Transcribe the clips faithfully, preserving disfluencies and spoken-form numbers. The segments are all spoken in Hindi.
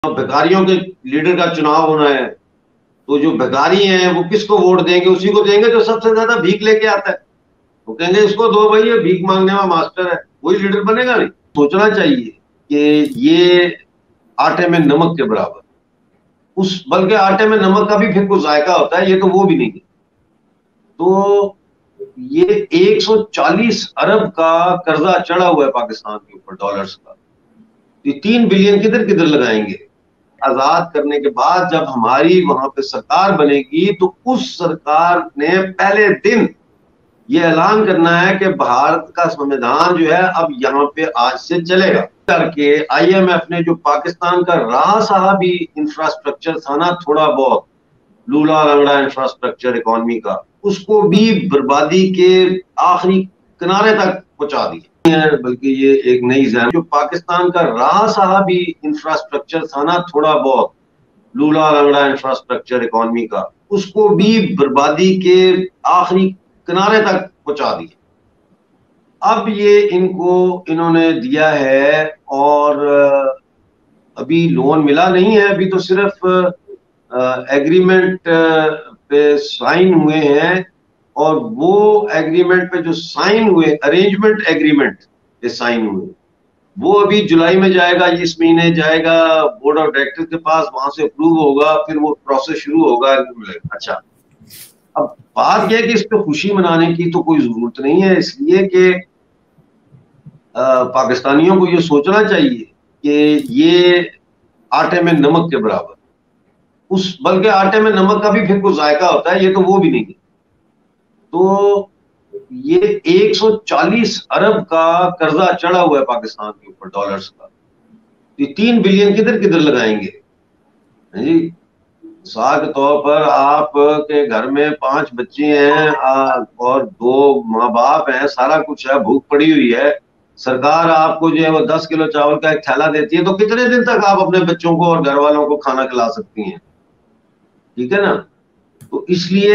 भिखारियों के लीडर का चुनाव होना है तो जो भिखारी हैं वो किसको वोट देंगे? उसी को देंगे जो सबसे ज्यादा भीख लेके आता है। वो कहेंगे इसको दो भाई, ये भीख मांगने वाला मास्टर है, वही लीडर बनेगा। नहीं, सोचना चाहिए कि ये आटे में नमक के बराबर, उस बल्कि आटे में नमक का भी फिर कुछ जायका होता है, ये तो वो भी नहीं है। तो ये एक सौ चालीस अरब का कर्जा चढ़ा हुआ है पाकिस्तान के ऊपर, डॉलर्स का। ये तीन बिलियन किधर किधर लगाएंगे? आजाद करने के बाद जब हमारी वहां पे सरकार बनेगी तो उस सरकार ने पहले दिन ये ऐलान करना है कि भारत का संविधान जो है अब यहाँ पे आज से चलेगा करके। आईएमएफ ने जो पाकिस्तान का रहा सहा भी इंफ्रास्ट्रक्चर था ना, थोड़ा बहुत लूला लंगड़ा इंफ्रास्ट्रक्चर इकोनॉमी का, उसको भी बर्बादी के आखिरी किनारे तक पहुंचा दिया। बल्कि ये एक नई जहन, जो पाकिस्तान का रहा सहा भी इंफ्रास्ट्रक्चर था ना, थोड़ा बहुत लूला लंगड़ा इंफ्रास्ट्रक्चर इकोनॉमी का, उसको भी बर्बादी के आखिरी किनारे तक पहुंचा दिया। अब ये इनको इन्होंने दिया है और अभी लोन मिला नहीं है, अभी तो सिर्फ एग्रीमेंट पे साइन हुए हैं। और वो एग्रीमेंट पे जो साइन हुए, अरेंजमेंट एग्रीमेंट पे साइन हुए, वो अभी जुलाई में जाएगा, इस महीने जाएगा बोर्ड ऑफ डायरेक्टर्स के पास, वहां से अप्रूव होगा, फिर वो प्रोसेस शुरू होगा। अच्छा, अब बात यह है कि इस पे खुशी मनाने की तो कोई जरूरत नहीं है, इसलिए कि पाकिस्तानियों को ये सोचना चाहिए कि ये आटे में नमक के बराबर, उस बल्कि आटे में नमक का भी फिर कुछ जायका होता है, ये तो वो भी नहीं है। तो ये एक सौ चालीस अरब का कर्जा चढ़ा हुआ है पाकिस्तान के ऊपर, डॉलर्स का। ये तीन बिलियन किधर किधर लगाएंगे जी? मिसाल के तौर पर आप के घर में पांच बच्चे हैं और दो माँ बाप हैं, सारा कुछ है, भूख पड़ी हुई है, सरकार आपको जो है वो दस किलो चावल का एक थैला देती है, तो कितने दिन तक आप अपने बच्चों को और घर वालों को खाना खिला सकती हैं? ठीक है ना? तो इसलिए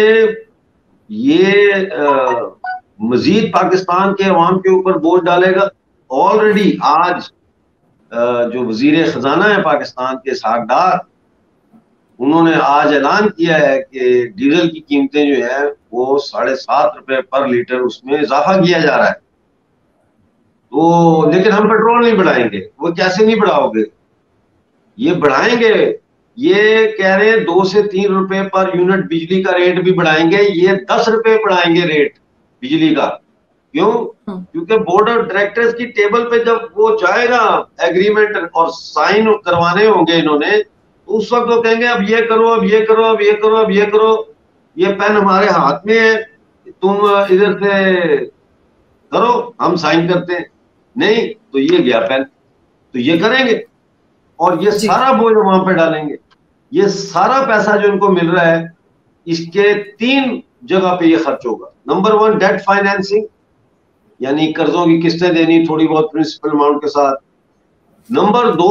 ये मजीद पाकिस्तान के अवाम के ऊपर बोझ डालेगा। ऑलरेडी आज आ, जो वजीर खजाना है पाकिस्तान के इसहाक डार, उन्होंने आज ऐलान किया है कि डीजल की कीमतें जो है वो साढ़े सात रुपए पर लीटर उसमें इजाफा किया जा रहा है। तो लेकिन हम पेट्रोल नहीं बढ़ाएंगे। वो कैसे नहीं बढ़ाओगे? ये बढ़ाएंगे, ये कह रहे हैं दो से तीन रुपए पर यूनिट बिजली का रेट भी बढ़ाएंगे, ये दस रुपए बढ़ाएंगे रेट बिजली का। क्यों? क्योंकि बोर्ड ऑफ डायरेक्टर्स की टेबल पे जब वो जाएगा एग्रीमेंट और साइन करवाने होंगे इन्होंने, तो उस वक्त वो कहेंगे अब ये करो, अब ये करो, अब ये करो, अब ये करो, ये पेन हमारे हाथ में है, तुम इधर से करो, हम साइन करते हैं। नहीं तो ये गया पेन, तो ये करेंगे और ये सारा बोझ वहां पे डालेंगे। ये सारा पैसा जो इनको मिल रहा है, इसके तीन जगह पे ये खर्च होगा। नंबर वन, डेट फाइनेंसिंग, यानी कर्जों की किस्तें देनी थोड़ी बहुत प्रिंसिपल अमाउंट के साथ। नंबर दो,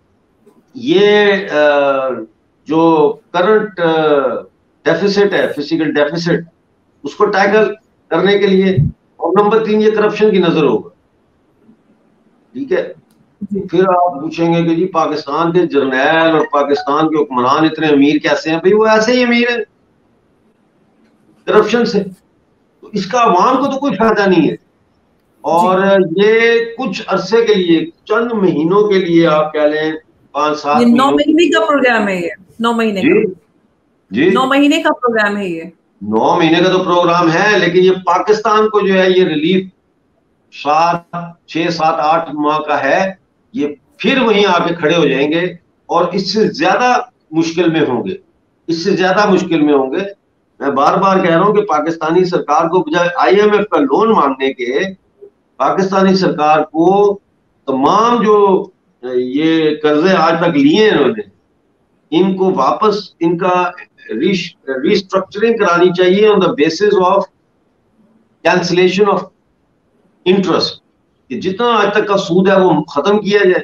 ये जो करंट डेफिसिट है, फिजिकल डेफिसिट, उसको टैकल करने के लिए। और नंबर तीन, ये करप्शन की नजर होगा। ठीक है? फिर आप पूछेंगे कि जी पाकिस्तान के जर्नैल और पाकिस्तान के हुक्मरान इतने अमीर कैसे हैं? भाई वो ऐसे ही अमीर है करप्शन से। तो इसका अवाम को तो कोई फायदा नहीं है। और ये कुछ अरसे के लिए, चंद महीनों के लिए, आप कह लें पांच सात नौ महीने का प्रोग्राम है ये। नौ महीने जी, का जी नौ महीने का प्रोग्राम है ये। नौ महीने का तो प्रोग्राम है, लेकिन ये पाकिस्तान को जो है ये रिलीफ सात छह सात आठ माह का है। ये फिर वहीं आके खड़े हो जाएंगे और इससे ज्यादा मुश्किल में होंगे, इससे ज्यादा मुश्किल में होंगे। मैं बार बार कह रहा हूं कि पाकिस्तानी सरकार को बजाय आईएमएफ का लोन मांगने के, पाकिस्तानी सरकार को तमाम जो ये कर्जे आज तक लिए इन्होंने, इनको वापस इनका रिस्ट्रक्चरिंग करानी चाहिए on the basis of cancellation of interest, कि जितना आज तक का सूद है वो खत्म किया जाए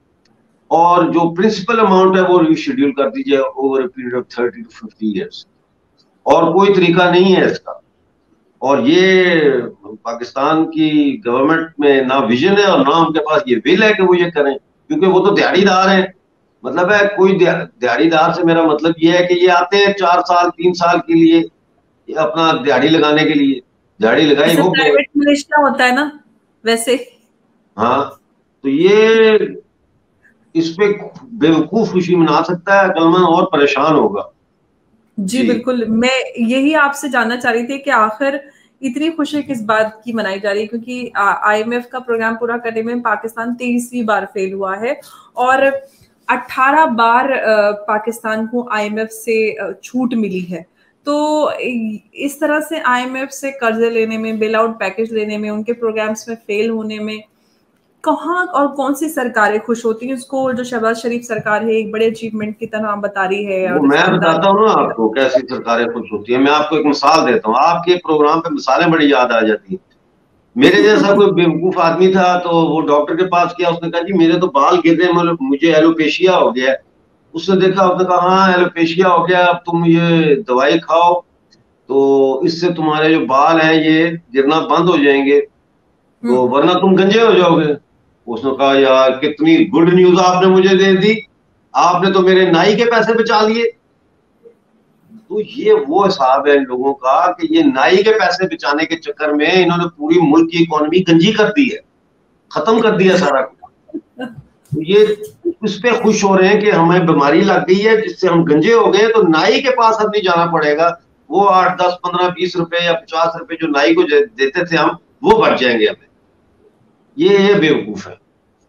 और जो प्रिंसिपल अमाउंट है वो रिशेड्यूल कर दी जाए over a period of thirty to fifty years. और कोई तरीका नहीं है इसका। और ये पाकिस्तान की गवर्नमेंट में ना विजन है और ना उनके पास ये विल है कि वो ये करें, क्योंकि वो तो दिहाड़ीदार हैं। मतलब है कोई दिहाड़ीदार से मेरा मतलब ये है कि ये आते हैं चार साल तीन साल के लिए ये अपना दिहाड़ी लगाने के लिए, दिहाड़ी लगाई वो प्राइवेट मिलिशिया होता है ना वैसे। हाँ, तो ये इस पे बेवकूफ खुशी मना सकता है, अक्लमंद और परेशान होगा। जी, जी बिल्कुल, मैं यही आपसे जानना चाह रही थी कि आखिर इतनी खुशी किस बात की मनाई जा रही है, क्योंकि आईएमएफ का प्रोग्राम पूरा करने में पाकिस्तान तेईसवीं बार फेल हुआ है और अठारह बार पाकिस्तान को आईएमएफ से छूट मिली है। तो इस तरह से आईएमएफ से कर्जे लेने में, बेल आउट पैकेज लेने में, उनके प्रोग्राम्स में फेल होने में कहाँ और कौन सी सरकारें खुश होती हैं? उसको जो शहबाज शरीफ सरकार है एक बड़े अचीवमेंट की तरह बता रही है। वो मैं बताता हूँ ना आपको कैसी सरकारें खुश होती है। मैं आपको एक मिसाल देता हूँ, आपके प्रोग्राम पे मिसालें बड़ी याद आ जाती हैं। मेरे जैसा कोई बेवकूफ आदमी था तो वो डॉक्टर के पास गया, उसने कहा जी मेरे तो बाल गिर रहे हैं, मुझे एलोपेशिया हो गया है। उसने देखा, उसने कहा हाँ एलोपेशिया हो गया, अब तुम ये दवाई खाओ तो इससे तुम्हारे जो बाल हैं ये गिरना बंद हो जाएंगे, तो वरना तुम गंजे हो जाओगे। उसने कहा यार कितनी गुड न्यूज आपने मुझे दे दी, आपने तो मेरे नाई के पैसे बचा लिए। तो ये वो हिसाब है इन लोगों का कि ये नाई के पैसे बचाने के चक्कर में इन्होंने पूरी मुल्क की इकोनॉमी गंजी कर दी है, खत्म कर दिया सारा कुछ। तो ये इस पे खुश हो रहे हैं कि हमें बीमारी लग गई है जिससे हम गंजे हो गए, तो नाई के पास अब नहीं जाना पड़ेगा। वो आठ दस पंद्रह बीस रुपए या पचास रुपए जो नाई को देते थे हम, वो बच जाएंगे हमें। ये ये बेवकूफ है।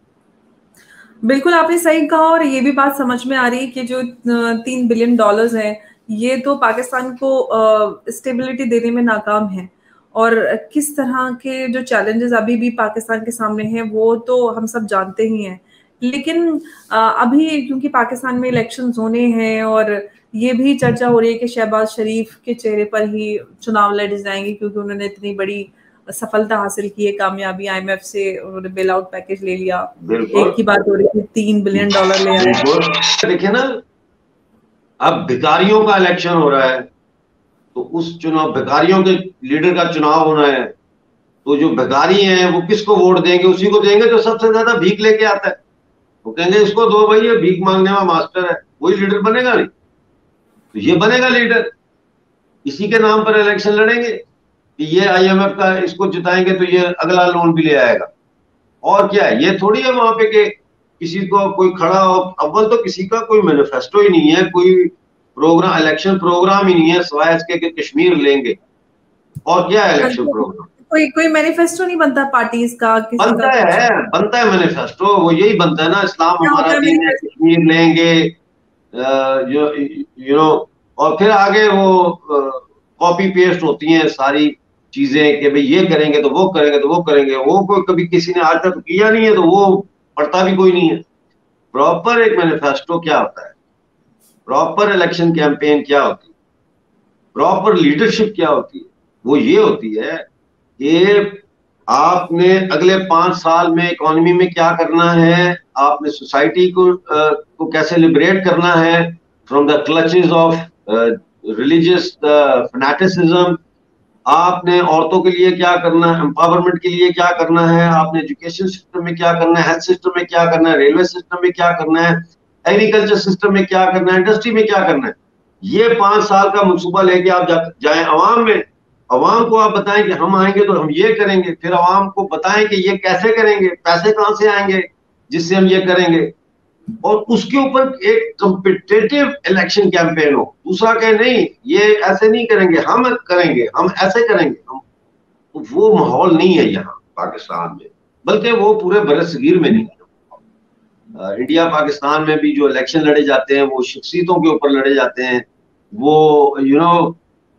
बिल्कुल आपने सही कहा और ये भी बात समझ में आ रही है कि जो तीन बिलियन डॉलर्स हैं ये तो पाकिस्तान को स्टेबिलिटी देने में नाकाम है, और किस तरह के जो चैलेंजेस अभी भी पाकिस्तान के सामने हैं वो तो हम सब जानते ही हैं। लेकिन अभी क्योंकि पाकिस्तान में इलेक्शंस होने हैं और ये भी चर्चा हो रही है कि शहबाज शरीफ के चेहरे पर ही चुनाव लड़े जाएंगे, क्योंकि उन्होंने इतनी बड़ी सफलता हासिल की है, कामयाबी आईएमएफ से उन्होंने बेल आउट पैकेज ले लिया। एक की बात हो रही थी तीन बिलियन डॉलर ले आए। देखिए ना, अब भिखारियों का इलेक्शन हो रहा है तो उस चुनाव भिखारियों के लीडर का चुनाव होना है, तो जो भिखारी हैं वो किसको वोट देंगे? उसी को देंगे जो सबसे ज्यादा भीख लेके आता है। वो कहेंगे इसको दो भाई, ये भीख मांगने वाला मास्टर है, वही लीडर बनेगा। नहीं तो ये बनेगा लीडर, इसी के नाम पर इलेक्शन लड़ेंगे कि ये आईएमएफ का इसको जिताएंगे तो ये अगला लोन भी ले आएगा। और क्या है, ये थोड़ी है वहां पे कि किसी को कोई खड़ा हो। अव्वल तो किसी का कोई मैनिफेस्टो ही नहीं है, कोई प्रोग्राम इलेक्शन प्रोग्राम ही नहीं है सिवाय इसके कि कश्मीर लेंगे। और क्या है इलेक्शन प्रोग्राम? कोई कोई मैनिफेस्टो नहीं बनता पार्टीज का, किसी बनता का है बनता है मैनिफेस्टो, वो यही बनता है ना, इस्लाम हमारा दीन है, कश्मीर लेंगे, यू नो। और फिर आगे वो कॉपी पेस्ट होती हैं सारी चीजें कि भाई ये करेंगे तो वो करेंगे तो वो करेंगे। वो कोई कभी किसी ने आज तक किया नहीं है तो वो पढ़ता भी कोई नहीं है। प्रॉपर एक मैनिफेस्टो क्या होता है, प्रॉपर इलेक्शन कैंपेन क्या होती है, प्रॉपर लीडरशिप क्या होती है, वो ये होती है कि आपने अगले पांच साल में इकोनॉमी में क्या करना है, आपने सोसाइटी को uh, को कैसे लिबरेट करना है from the clutches of religious fanaticism, आपने औरतों के लिए क्या करना है, एम्पावरमेंट के लिए क्या करना है, आपने एजुकेशन सिस्टम में क्या करना है, हेल्थ सिस्टम में क्या करना है, रेलवे सिस्टम में क्या करना है, एग्रीकल्चर सिस्टम में क्या करना है, इंडस्ट्री में क्या करना है। ये पांच साल का मंसूबा लेके आप जा, जाएं अवाम में, अवाम को आप बताएं कि हम आएंगे तो हम ये करेंगे, फिर अवाम को बताएं कि ये कैसे करेंगे, पैसे कहां से आएंगे जिससे हम ये करेंगे, और उसके ऊपर एक कॉम्पिटिटिव इलेक्शन कैंपेन हो। दूसरा कहे नहीं ये ऐसे नहीं करेंगे, हम करेंगे, हम ऐसे करेंगे हम। तो वो माहौल नहीं है यहाँ पाकिस्तान में, बल्कि वो पूरे बरसगीर में नहीं है। इंडिया पाकिस्तान में भी जो इलेक्शन लड़े जाते हैं वो शख्सियतों के ऊपर लड़े जाते हैं, वो यू नो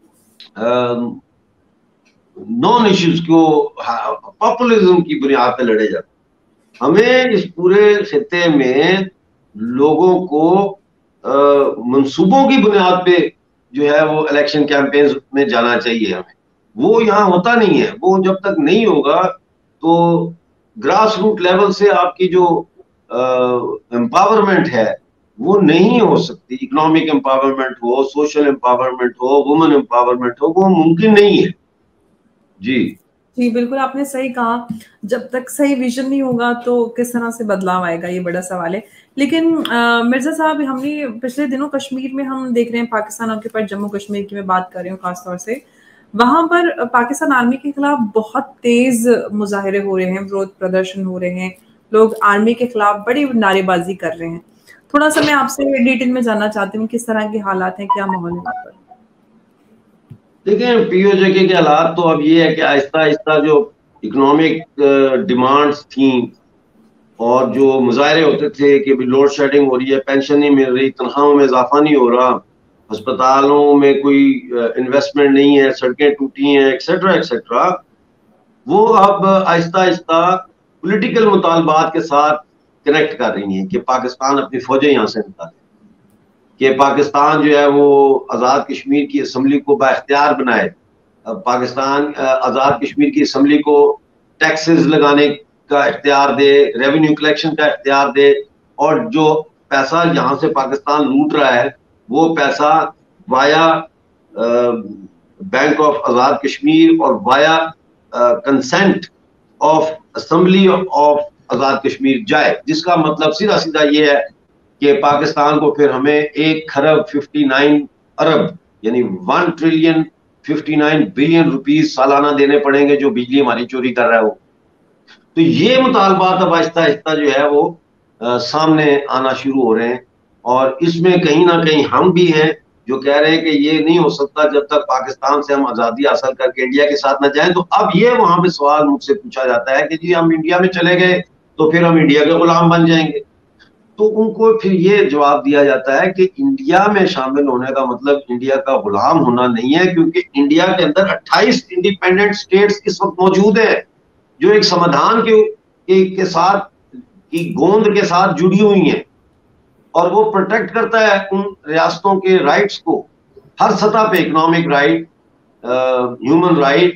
नॉन इश्यूज को पॉपुलिज्म की बुनियाद पे लड़े जाते हैं। हमें इस पूरे खित्ते में लोगों को मंसूबों की बुनियाद पे जो है वो इलेक्शन कैंपेन में जाना चाहिए हमें। वो यहाँ होता नहीं है। वो जब तक नहीं होगा तो ग्रास रूट लेवल से आपकी जो एम्पावरमेंट है वो नहीं हो सकती। इकोनॉमिक एम्पावरमेंट हो, सोशल एम्पावरमेंट हो, वुमेन एम्पावरमेंट हो, वो मुमकिन नहीं है। जी जी, बिल्कुल आपने सही कहा। जब तक सही विज़न नहीं होगा तो किस तरह से बदलाव आएगा, ये बड़ा सवाल है। लेकिन अ, मिर्ज़ा साहब, हमने पिछले दिनों कश्मीर में हम देख रहे हैं, पाकिस्तान ऑक्यूपाइड जम्मू कश्मीर की मैं बात कर रही हूँ ख़ास तौर से। वहाँ पर अ, पाकिस्तान आर्मी के खिलाफ बहुत तेज़ मुज़ाहिरे हो रहे हैं, विरोध प्रदर्शन हो रहे हैं। लोग आर्मी के खिलाफ बड़ी नारेबाज़ी कर रहे हैं। थोड़ा-सा मैं आपसे डिटेल में जानना चाहती हूँ किस तरह के हालात हैं, क्या माहौल है वहाँ पर? देखिए, पीओजे के हालात तो अब ये है कि आहिस्ता-आहिस्ता जो इकोनॉमिक डिमांड्स थी और जो मुजाहरे होते थे कि भी लोड शेडिंग हो रही है, पेंशन नहीं मिल रही, तनख्वाहों में इजाफा नहीं हो रहा, अस्पतालों में कोई इन्वेस्टमेंट नहीं है, सड़कें टूटी हैं, एक्सेट्रा एक्सेट्रा, वो अब आहिस्ता-आहिस्ता पॉलिटिकल मुतालबात के साथ कनेक्ट कर रही हैं कि पाकिस्तान अपनी फौजें यहाँ से निकाले, कि पाकिस्तान जो है वो आज़ाद कश्मीर की असम्बली को बाइख्तियार बनाए, पाकिस्तान आज़ाद कश्मीर की असम्बली को टैक्सेस लगाने का इख्तियार दे, रेवेन्यू कलेक्शन का इख्तियार दे, और जो पैसा यहाँ से पाकिस्तान लूट रहा है वो पैसा via bank of Azad Kashmir और via consent of assembly of Azad Kashmir जाए, जिसका मतलब सीधा सीधा ये है कि पाकिस्तान को फिर हमें एक खरब फिफ्टी नाइन अरब यानी one trillion fifty nine billion rupees सालाना देने पड़ेंगे जो बिजली हमारी चोरी कर रहा है वो। तो ये मुतालबात अब आहिस्ता आहिस्ता जो है वो आ, सामने आना शुरू हो रहे हैं, और इसमें कहीं ना कहीं हम भी हैं जो कह रहे हैं कि ये नहीं हो सकता जब तक पाकिस्तान से हम आज़ादी हासिल करके इंडिया के साथ न जाएं। तो अब ये वहां पे सवाल मुझसे पूछा जाता है कि जी हम इंडिया में चले गए तो फिर हम इंडिया के गुलाम बन जाएंगे। तो उनको फिर ये जवाब दिया जाता है कि इंडिया में शामिल होने का मतलब इंडिया का गुलाम होना नहीं है, क्योंकि इंडिया के अंदर अट्ठाईस इंडिपेंडेंट स्टेट्स इस वक्त मौजूद है जो एक समाधान के, के, के साथ की गोंद के साथ जुड़ी हुई हैं, और वो प्रोटेक्ट करता है उन रियासतों के राइट्स को हर सतह पे, इकोनॉमिक राइट, ह्यूमन राइट,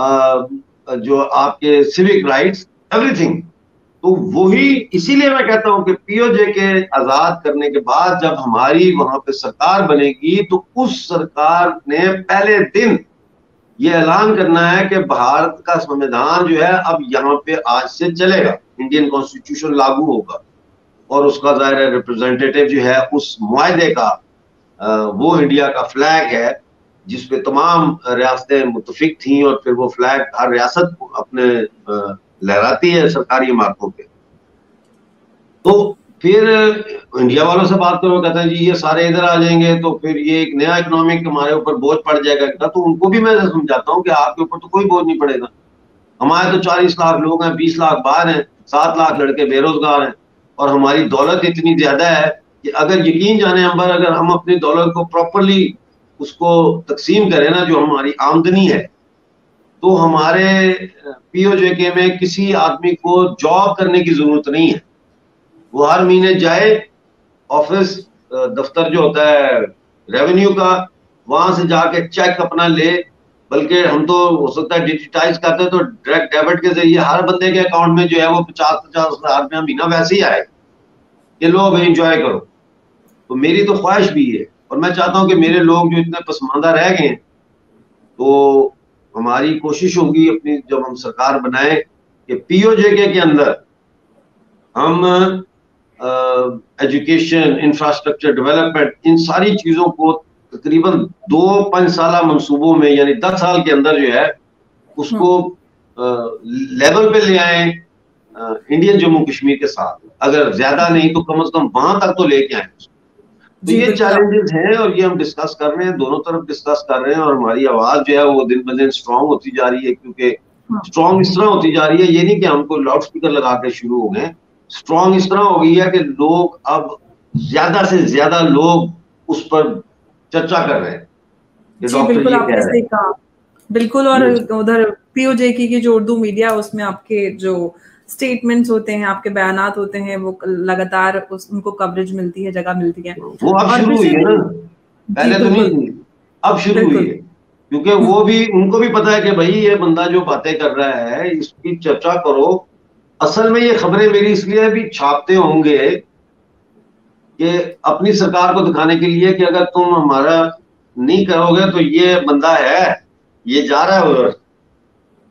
जो आपके सिविक राइट्स, एवरीथिंग। तो वही इसीलिए मैं कहता हूं कि पीओजे के आजाद करने के बाद जब हमारी वहां पे सरकार बनेगी तो उस सरकार ने पहले दिन ये ऐलान करना है कि भारत का संविधान जो है अब यहाँ पे आज से चलेगा, इंडियन कॉन्स्टिट्यूशन लागू होगा, और उसका जाहिर है रिप्रेजेंटेटिव जो है उस मुआहदे का वो इंडिया का फ्लैग है जिसपे तमाम रियासतें मुत्तफिक थी, और फिर वो फ्लैग हर रियासत अपने लहराती है सरकारी इमारतों पे। तो फिर इंडिया वालों से बात करो, कहते हैं जी ये सारे इधर आ जाएंगे तो फिर ये एक नया इकोनॉमिक हमारे ऊपर बोझ पड़ जाएगा। तो उनको भी मैं समझाता हूँ कि आपके ऊपर तो कोई बोझ नहीं पड़ेगा, हमारे तो चालीस लाख लोग हैं, बीस लाख बाहर हैं, सात लाख लड़के बेरोजगार हैं, और हमारी दौलत इतनी ज्यादा है कि अगर यकीन जाने अंबर अगर हम अपनी दौलत को प्रॉपरली उसको तकसीम करें ना, जो हमारी आमदनी है, तो हमारे पीओजे में किसी आदमी को जॉब करने की जरूरत नहीं है। वो हर महीने जाए ऑफिस दफ्तर जो होता है रेवेन्यू का, वहां से जाके चेक अपना ले, बल्कि हम तो हो सकता है डिजिटाइज करते हैं तो डायरेक्ट डेबिट के जरिए हर बंदे के अकाउंट में जो है वो पचास पचास हजार रुपया महीना वैसे ही आए कि लो भाई इंजॉय करो। तो मेरी तो ख्वाहिश भी है, और मैं चाहता हूं कि मेरे लोग जो इतने पसमानदा रह गए, तो हमारी कोशिश होगी अपनी जब हम सरकार बनाए कि पीओजे के अंदर हम एजुकेशन, इंफ्रास्ट्रक्चर डेवलपमेंट, इन सारी चीजों को तकरीबन दो पांच साल मंसूबों में यानी दस साल के अंदर जो है उसको लेवल पे ले आए इंडियन जम्मू कश्मीर के साथ, अगर ज्यादा नहीं तो कम से कम वहां तक तो लेके आए। तो ये चैलेंजेस हैं और ये हम डिस्कस कर रहे हैं, दोनों तरफ डिस्कस कर रहे हैं, और हमारी आवाज जो है वो दिन ब दिन स्ट्रांग होती जा रही है, क्योंकि स्ट्रांग इस तरह होती जा रही है, ये नहीं कि हमको लाउड स्पीकर लगा के शुरू हो गए, स्ट्रांग इस तरह हो गई है कि लोग अब ज्यादा से ज्यादा लोग उस पर चर्चा कर रहे हैं। जी बिल्कुल आपने सही कहा, बिल्कुल। और उधर पीओजे की जो उर्दू मीडिया उसमें आपके जो स्टेटमेंट्स होते हैं, आपके बयानात होते हैं, वो लगातार उस उनको कवरेज मिलती है, जगह मिलती है। वो अब शुरू हुई है ना, पहले तो नहीं हुई, अब शुरू हुई है, क्योंकि वो भी उनको भी पता है कि भाई ये बंदा जो बातें कर रहा है इसकी चर्चा करो। असल में ये खबरें मेरी इसलिए भी छापते होंगे कि अपनी सरकार को दिखाने के लिए कि अगर तुम हमारा नहीं करोगे तो ये बंदा है, ये जा रहा है उधर,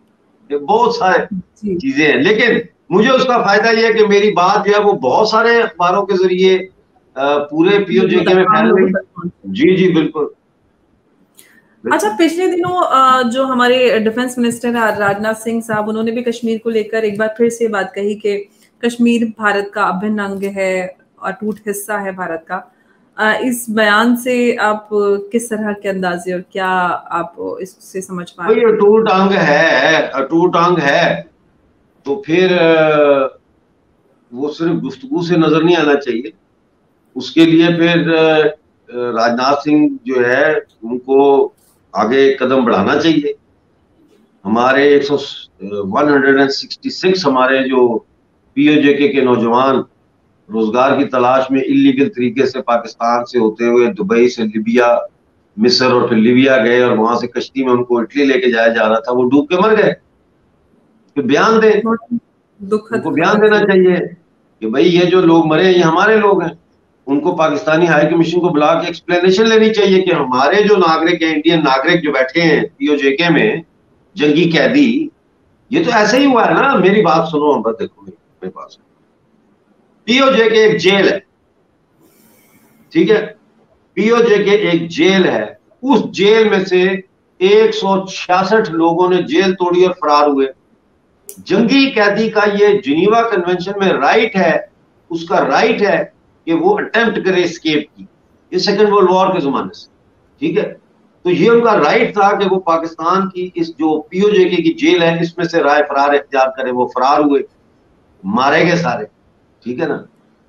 बहुत सारे चीजें हैं, लेकिन मुझे उसका फायदा यह है कि मेरी बात जो है वो बहुत सारे अखबारों के जरिए पूरे पीओजेके में फैल गई। जी जी बिल्कुल। अच्छा, पिछले दिनों जो हमारे डिफेंस मिनिस्टर राजनाथ सिंह साहब, उन्होंने भी कश्मीर को लेकर एक बार फिर से बात कही कि कश्मीर भारत का अभिन्न अंग है, अटूट हिस्सा है भारत का। इस बयान से आप किस तरह के अंदाजे और क्या आप इससे समझ पा रहे हैं? अटूट अंग है, अटूट अंग है तो फिर वो सिर्फ गुफ्तगू से नजर नहीं आना चाहिए। उसके लिए फिर राजनाथ सिंह जो है उनको आगे कदम बढ़ाना चाहिए। हमारे एक सौ छियासठ हमारे जो पीओजेके के नौजवान रोजगार की तलाश में इलीगल तरीके से पाकिस्तान से होते हुए दुबई से लिबिया, मिस्र और फिर लिबिया गए और वहां से कश्ती में उनको इटली लेके जाया जा रहा था, वो डूब के मर गए। तो बयान दें, उनको बयान देना चाहिए कि भाई ये जो लोग मरे ये हमारे लोग हैं। उनको पाकिस्तानी हाई कमीशन को बुला के एक्सप्लेनेशन लेनी चाहिए कि हमारे जो नागरिक है, इंडियन नागरिक जो बैठे हैं पीओजेके में, जंगी कैदी, ये तो ऐसे ही हुआ है ना। मेरी बात सुनो हम, देखो मेरे पास पीओजेके एक जेल है, ठीक है, पीओजेके एक जेल है। उस जेल में से एक सौ छियासठ लोगों ने जेल तोड़ी और फरार हुए। जंगी कैदी का ये जिनीवा कन्वेंशन में राइट है, उसका राइट है कि वो अटेम्प्ट करे एस्केप की, ये सेकेंड वर्ल्ड वॉर के जमाने से, ठीक है। तो ये उनका राइट था कि वो पाकिस्तान की इस जो पीओजेके की जेल है इसमें से राय फरार इख्तियार करे। वो फरार हुए, मारे गए सारे, ठीक है ना।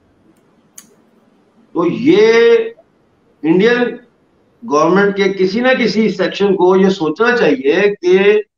तो ये इंडियन गवर्नमेंट के किसी ना किसी सेक्शन को ये सोचना चाहिए कि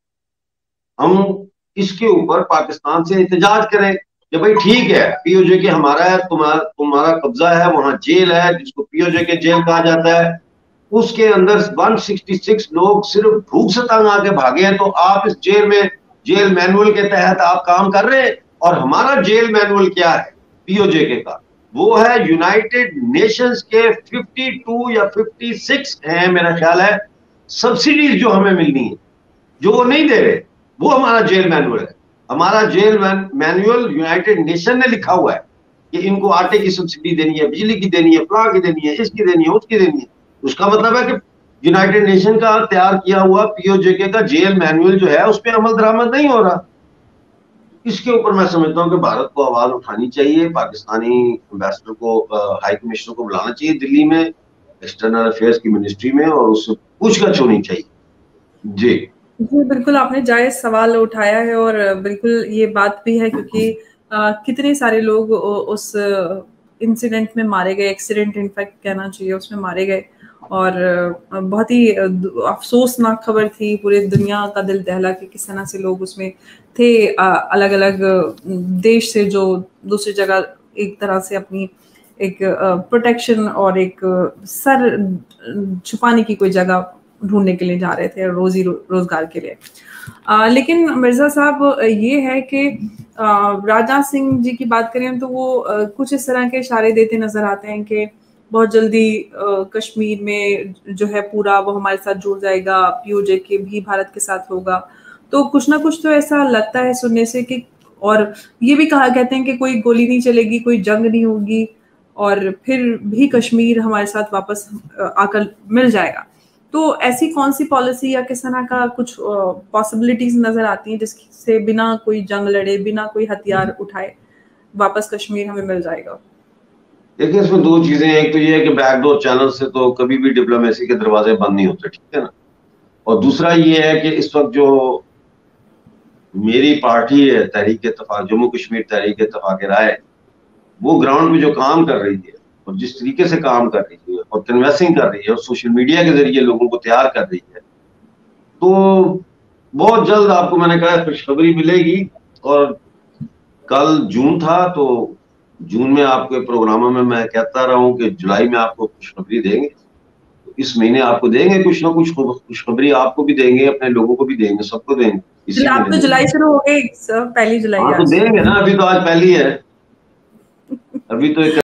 हम इसके ऊपर पाकिस्तान से एहतजाज करें कि भाई ठीक है, पीओजेके हमारा है, तुम्हारा तुम्हारा कब्जा है, वहां जेल है जिसको पीओजेके जेल कहा जाता है, उसके अंदर एक सौ छियासठ लोग सिर्फ भूख से तंग आके भागे हैं। तो आप इस जेल में जेल मैनुअल के तहत आप काम कर रहे हैं। और हमारा जेल मैनुअल क्या है पीओजेके का? वो है यूनाइटेड नेशंस के बावन या छप्पन है मेरा ख्याल है, सब्सिडीज जो हमें मिलनी है जो वो नहीं दे रहे, वो हमारा जेल मैनुअल है। हमारा जेल मैनुअल यूनाइटेड नेशन ने लिखा हुआ है कि इनको आटे की सब्सिडी देनी है, बिजली की देनी है, फलां की देनी है, इसकी देनी है, उसकी देनी है। उसका मतलब है कि यूनाइटेड नेशन का तैयार किया हुआ पीओजेके का जेल मैनुअल जो है उस पर अमल दरामद नहीं हो रहा। इसके ऊपर मैं समझता हूँ कि भारत को आवाज उठानी चाहिए, पाकिस्तानी एम्बेसडर को, हाई कमिश्नर को बुलाना चाहिए दिल्ली में, एक्सटर्नल अफेयर्स की मिनिस्ट्री में, और उससे पूछताछ होनी चाहिए। जी जी बिल्कुल, आपने जायज सवाल उठाया है और बिल्कुल ये बात भी है क्योंकि आ, कितने सारे लोग उस इंसिडेंट में मारे गए, एक्सीडेंट इनफैक्ट कहना चाहिए, उसमें मारे गए। और बहुत ही अफसोसनाक खबर थी, पूरे दुनिया का दिल दहला कि किस तरह से लोग उसमें थे, अलग अलग देश से जो दूसरी जगह एक तरह से अपनी एक प्रोटेक्शन और एक सर छुपाने की कोई जगह ढूंढने के लिए जा रहे थे, रोजी रो, रोजगार के लिए। आ, लेकिन मिर्जा साहब ये है कि राजनाथ सिंह जी की बात करें तो वो आ, कुछ इस तरह के इशारे देते नजर आते हैं कि बहुत जल्दी आ, कश्मीर में जो है पूरा वो हमारे साथ जुड़ जाएगा, पीओजेके भी भारत के साथ होगा। तो कुछ ना कुछ तो ऐसा लगता है सुनने से कि, और ये भी कहा कहते हैं कि कोई गोली नहीं चलेगी, कोई जंग नहीं होगी और फिर भी कश्मीर हमारे साथ वापस आकर मिल जाएगा। तो ऐसी कौन सी पॉलिसी या किस तरह का कुछ पॉसिबिलिटीज नजर आती हैं जिससे बिना कोई जंग लड़े, बिना कोई हथियार उठाए वापस कश्मीर हमें मिल जाएगा? देखिए, इसमें दो चीजें हैं। एक तो ये है कि बैकडोर चैनल से तो कभी भी डिप्लोमेसी के दरवाजे बंद नहीं होते, ठीक है ना। और दूसरा ये है कि इस वक्त जो मेरी पार्टी है तहरीक इत्तेफाक, जम्मू कश्मीर तहरीक इत्तेफाक राय, वो ग्राउंड पे जो काम कर रही है और जिस तरीके से काम कर रही है और कन्वेंसिंग कर रही है और सोशल मीडिया के जरिए लोगों को तैयार कर रही है, तो बहुत जल्द आपको मैंने कहा खुशखबरी मिलेगी। और कल जून था तो जून में आपके प्रोग्रामों में मैं कहता रहा हूं कि जुलाई में आपको खुशखबरी देंगे, तो इस महीने आपको देंगे कुछ ना कुछ खुशखबरी, आपको भी देंगे, अपने लोगों को भी देंगे, सबको देंगे। इसी आप तो जुलाई शुरू हो गए, पहली जुलाई। हाँ तो देंगे ना, अभी तो आज पहली है, अभी तो एक